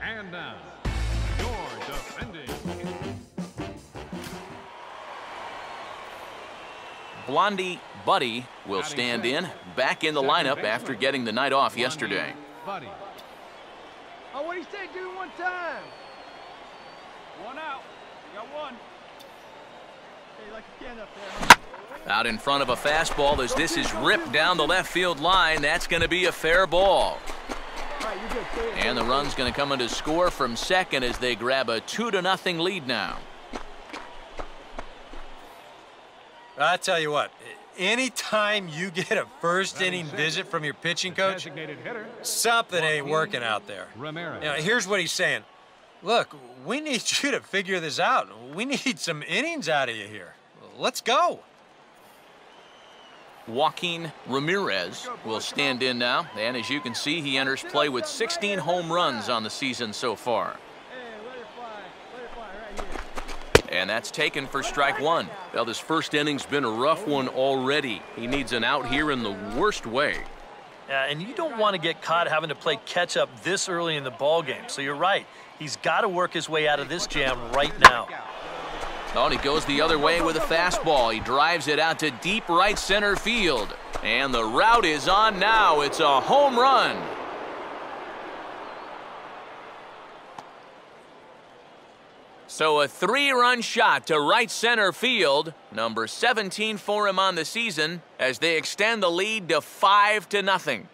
And now, your defending. Blondie Buddy will stand in, back in the lineup after getting the night off yesterday. Buddy. Oh, what do you say? Do it one time. One out. You got one. Hey, like a can up there. Out in front of a fastball as this is ripped down the left field line. That's going to be a fair ball. Right, you're good. And the run's going to come into score from second as they grab a 2-0 lead now. I tell you what, anytime you get a first inning visit from your pitching coach, something ain't working out there. You know, here's what he's saying. Look, we need you to figure this out. We need some innings out of you here. Let's go. Joaquin Ramirez will stand in now, and as you can see, he enters play with 16 home runs on the season so far. And that's taken for strike one. Well, this first inning's been a rough one already. He needs an out here in the worst way. Yeah, and you don't want to get caught having to play catch up this early in the ball game. So you're right. He's got to work his way out of this jam right now. Oh, and he goes the other way with a fastball. He drives it out to deep right center field. And the route is on now. It's a home run. So a 3-run shot to right center field, number 17 for him on the season, as they extend the lead to 5-0.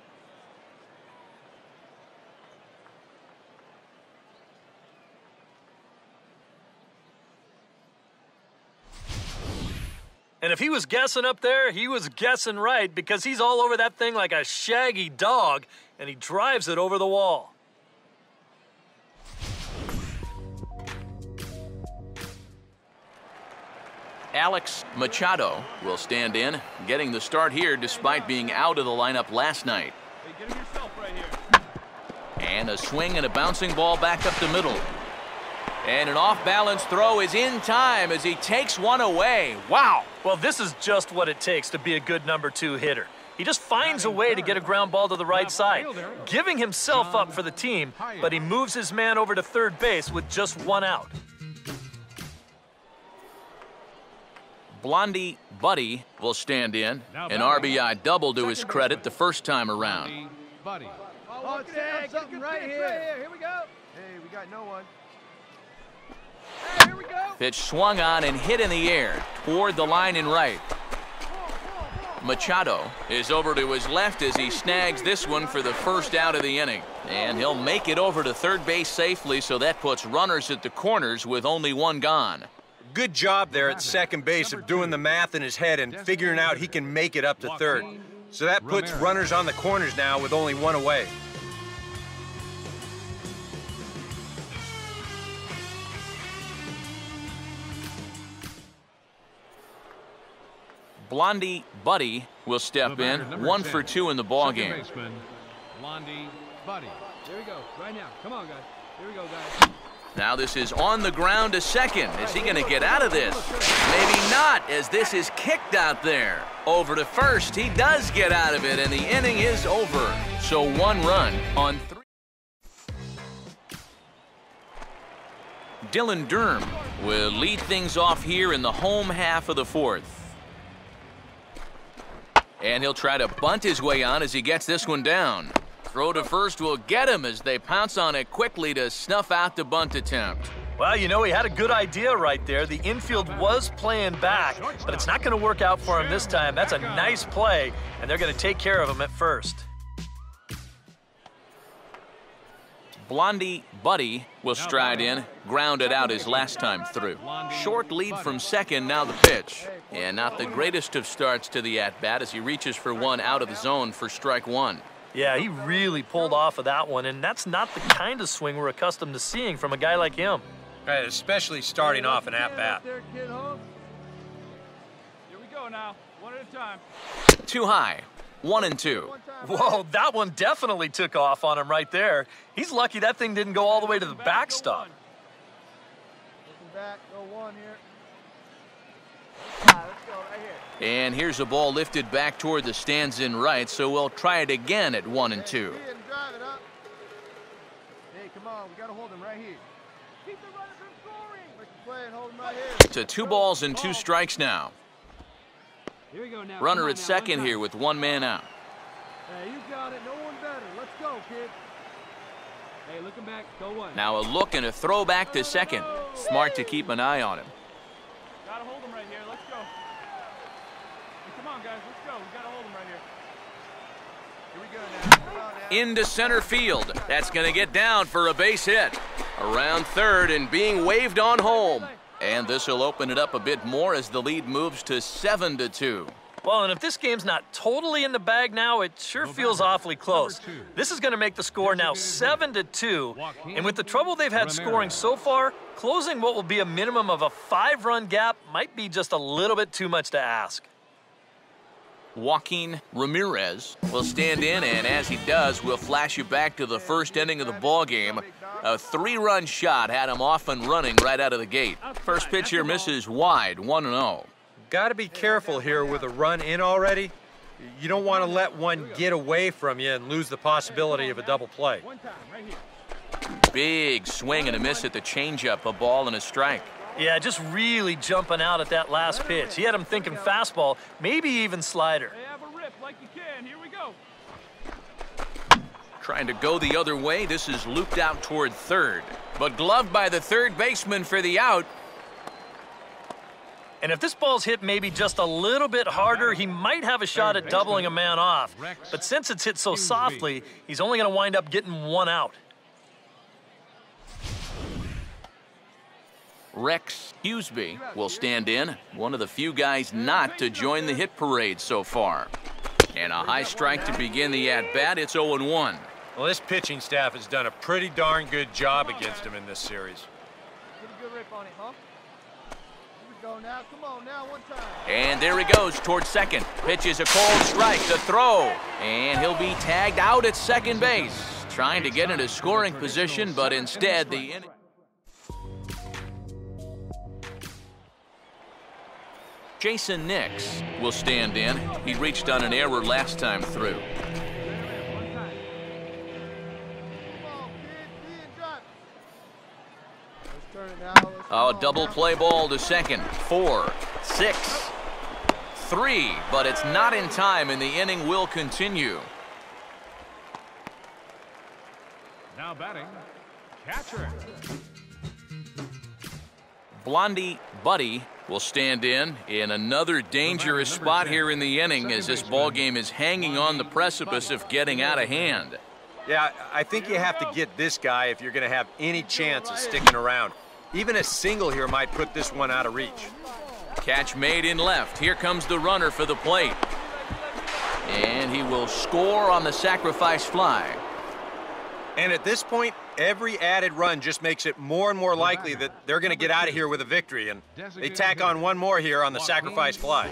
And if he was guessing up there, he was guessing right, because he's all over that thing like a shaggy dog, and he drives it over the wall. Alex Machado will stand in, getting the start here despite being out of the lineup last night. Hey, get him yourself right here. And a swing and a bouncing ball back up the middle. And an off-balance throw is in time as he takes one away. Wow. Well, this is just what it takes to be a good number 2 hitter. He just finds a way to get a ground ball to the right side, giving himself up for the team, but he moves his man over to third base with just one out. Blondie Buddy will stand in. An RBI double to his credit the first time around. Buddy. Oh, Sam, something right here. Here we go. Hey, we got no one. Hey, here we go. Pitch swung on and hit in the air toward the line and right. Machado is over to his left as he snags this one for the first out of the inning. And he'll make it over to third base safely, so that puts runners at the corners with only one gone. Good job there at second base of doing the math in his head and figuring out he can make it up to third. So that puts runners on the corners now with only one away. Blondie Buddy will step in, 1 for 2 in the ball game. Blondie Buddy. Here we go. Right now. Come on, guys. Here we go, guys. Now this is on the ground to second. Is he going to get out of this? Maybe not, as this is kicked out there. Over to first. He does get out of it, and the inning is over. So 1 run on 3. Dylan Durham will lead things off here in the home half of the 4th. And he'll try to bunt his way on as he gets this one down. Throw to first will get him as they pounce on it quickly to snuff out the bunt attempt. Well, you know, he had a good idea right there. The infield was playing back, but it's not going to work out for him this time. That's a nice play, and they're going to take care of him at first. Blondie Buddy will stride in, ground it out his last time through. Short lead from second, now the pitch. And not the greatest of starts to the at-bat as he reaches for one out of the zone for strike 1. Yeah, he really pulled off of that one, and that's not the kind of swing we're accustomed to seeing from a guy like him. Right, especially starting off an at-bat. Here we go now. One at a time. Too high. 1-2. Whoa, that one definitely took off on him right there. He's lucky that thing didn't go all the way to the backstop. Looking back, go 1 here. Let's go right here. And here's a ball lifted back toward the stands in right, so we'll try it again at 1-2. Drive it up. Hey, come on. We got to hold him right here. Keep the runner from scoring. Make the play and hold him right here. To 2 balls and 2 strikes now. Here we go now. Runner at second here with 1 man out. Hey, you got it. No one better. Let's go, kid. Hey, looking back. Go 1. Now a look and a throw back to second. Smart to keep an eye on him. Gotta hold him right here. Let's go. Hey, come on, guys. Let's go. We gotta hold him right here. Here we go now. Come on now. Into center field. That's going to get down for a base hit. Around third and being waved on home. And this will open it up a bit more as the lead moves to 7-2. Well, and if this game's not totally in the bag now, it sure feels awfully close. This is going to make the score now 7-2. And with the trouble they've had scoring so far, closing what will be a minimum of a 5-run gap might be just a little bit too much to ask. Joaquin Ramirez will stand in, and as he does, we'll flash you back to the first inning of the ball game. A 3-run shot had him off and running right out of the gate. First pitch here misses wide, 1-0. Got to be careful here with a run in already. You don't want to let one get away from you and lose the possibility of a double play. One time, right here. Big swing and a miss at the changeup, a ball and a strike. Yeah, just really jumping out at that last pitch. He had him thinking fastball, maybe even slider. Hey, have a rip like you can. Here we go. Trying to go the other way, this is looped out toward third. But gloved by the third baseman for the out. And if this ball's hit maybe just a little bit harder, he might have a shot at doubling a man off. But since it's hit so softly, he's only going to wind up getting 1 out. Rex Huseby will stand in, one of the few guys not to join the hit parade so far. And a high strike to begin the at-bat. It's 0-1. Well, this pitching staff has done a pretty darn good job against him in this series. Get a good rip on it, huh? Go now. Come on now, one time. And there he goes towards second. Pitches a cold strike, the throw. And he'll be tagged out at second base. Trying to get into scoring position, but instead the inning. Jason Nix will stand in. He reached on an error last time through. Oh, double play ball to second. 4, 6, 3, but it's not in time, and the inning will continue. Now batting, catcher. Blondie Buddy will stand in another dangerous spot here in the inning as this ball game is hanging on the precipice of getting out of hand. Yeah, I think you have to get this guy if you're going to have any chance of sticking around. Even a single here might put this one out of reach. Catch made in left. Here comes the runner for the plate. And he will score on the sacrifice fly. And at this point, every added run just makes it more and more likely that they're going to get out of here with a victory. And they tack on one more here on the sacrifice fly.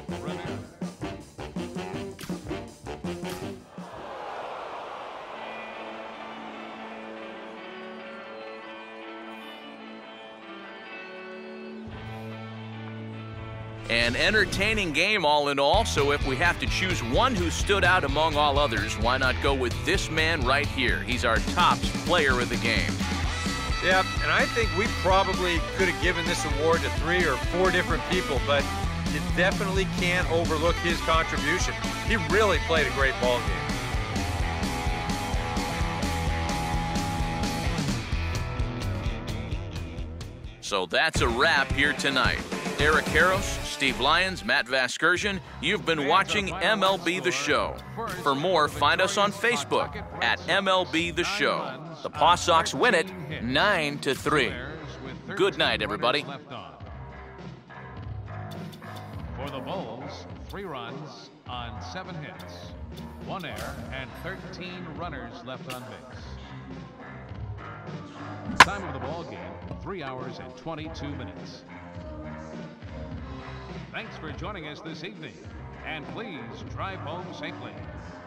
An entertaining game all in all, so if we have to choose one who stood out among all others, why not go with this man right here? He's our top player of the game. Yeah, and I think we probably could have given this award to 3 or 4 different people, but you definitely can't overlook his contribution. He really played a great ball game. So that's a wrap here tonight. Eric Harros, Steve Lyons, Matt Vasgersian, you've been watching MLB The Show. For more, find us on Facebook at MLB The Show. The Paw Sox win it 9-3. Good night, everybody. For the Bulls, 3 runs on 7 hits, 1 error, and 13 runners left on base. Time of the ball game, 3 hours and 22 minutes. Thanks for joining us this evening, and please drive home safely.